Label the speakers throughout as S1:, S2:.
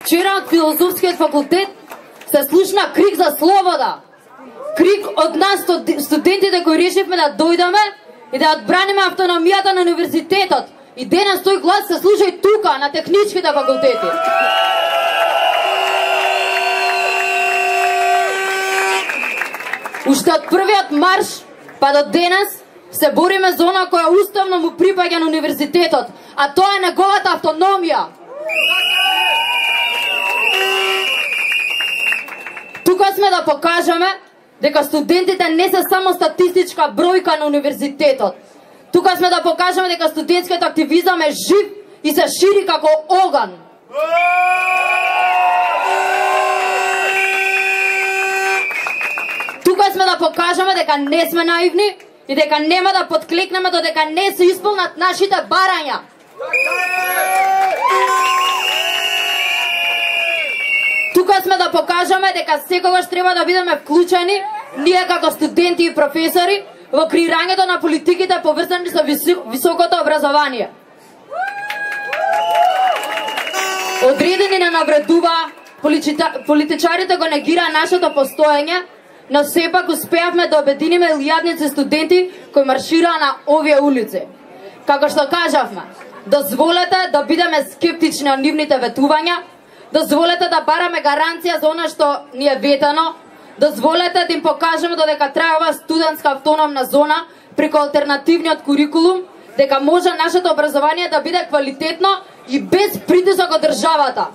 S1: Вчера од Филозофскиот факултет се слушна крик за слобода. Крик од нас студентите кои решивме да дојдеме и да одбраниме автономијата на универзитетот. И денес тој глас се слуша и тука, на техничките факултети. Уште од првиот марш, па до денес, се бориме за она која уставно му припаѓа на универзитетот, а тоа е неговата автономија. Тука сме да покажеме дека студентите не се само статистичка бројка на универзитетот. Тука сме да покажеме дека студентскиот активизам е жив и се шири како оган. Тука сме да покажеме дека не сме наивни и дека нема да подклекнеме додека не се исполнат нашите барања. Тука сме да покажеме дека секогаш треба да бидеме вклучени, ние како студенти и професори, во креирањето на политиките поврзани со високото образование. Одредени не навредува, политичарите го негира нашето постоење, но сепак успеавме да обединиме илјадници студенти кои маршираа на овие улици. Како што кажавме, дозволете да бидеме скептични од нивните ветувања, дозволете да бараме гаранција за она што ни е ветено, дозволете да им покажеме додека трае оваа студентска автономна зона преку алтернативниот курикулум, дека може нашето образование да биде квалитетно и без притисок од државата.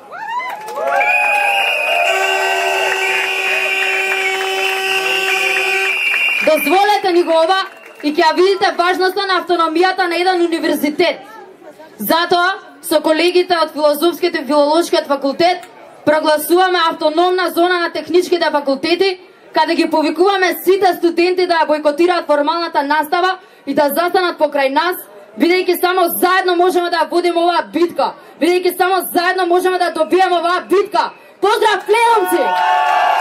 S1: Дозволете ни го ова и ќе ја видите важноста на автономијата на еден универзитет. Затоа, со колегите од Филозофскиот и Филолошкиот факултет, прогласуваме автономна зона на техничките факултети, каде ги повикуваме сите студенти да ја бойкотираат формалната настава и да застанат покрај нас, бидејќи само заедно можеме да ја водиме оваа битка, бидејќи само заедно можеме да добиеме оваа битка. Поздрав, пленумци!